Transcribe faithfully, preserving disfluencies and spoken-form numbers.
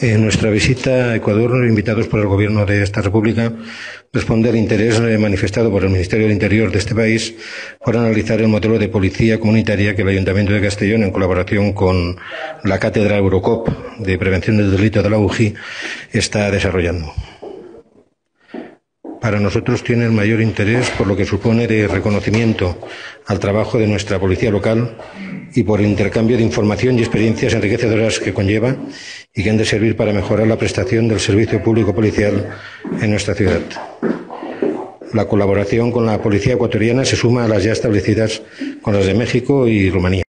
En nuestra visita a Ecuador, invitados por el Gobierno de esta República, responde al interés manifestado por el Ministerio del Interior de este país por analizar el modelo de policía comunitaria que el Ayuntamiento de Castellón, en colaboración con la Cátedra Eurocop de Prevención del Delito de la U J I, está desarrollando. Para nosotros tiene el mayor interés por lo que supone de reconocimiento al trabajo de nuestra policía local y por el intercambio de información y experiencias enriquecedoras que conlleva y que han de servir para mejorar la prestación del servicio público policial en nuestra ciudad. La colaboración con la policía ecuatoriana se suma a las ya establecidas con las de México y Rumanía.